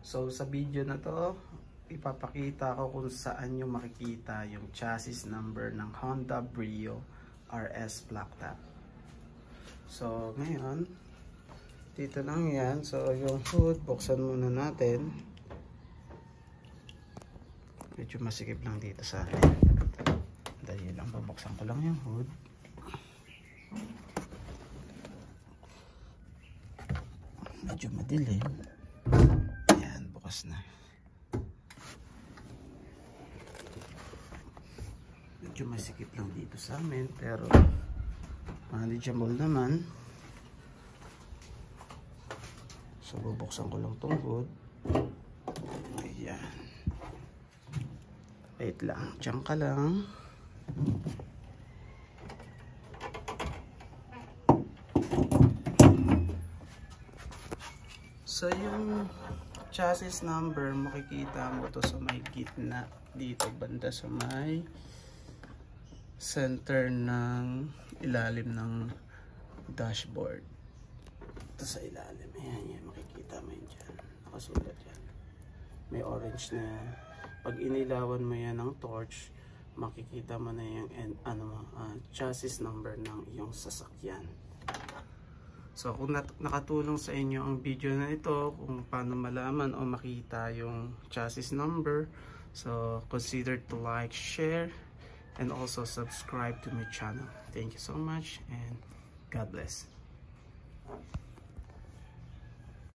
So sa video na to, ipapakita ko kung saan nyo makikita yung chassis number ng Honda Brio RS Black Top. So ngayon, dito lang yan. So yung hood, buksan muna natin. Medyo masikip lang dito sa akin. Dahil lang, babuksan ko lang yung hood. Medyo madilim. Ayan, bukas na. Medyo masikip lang dito sa amin, pero manageable naman. So bubuksan ko lang tong hood. Ayan. Wait lang, diyan ka lang. So yung chassis number, makikita mo to sa may gitna dito, banda sa may center ng ilalim ng dashboard. Ito sa ilalim, ayan, makikita mo yun dyan, nakasulat yan, may orange na yan. Pag inilawan mo yan ng torch, makikita mo na yung chassis number ng iyong sasakyan. So kung nakatulong sa inyo ang video na ito, kung paano malaman o makita yung chassis number, so consider to like, share, and also subscribe to my channel. Thank you so much and God bless.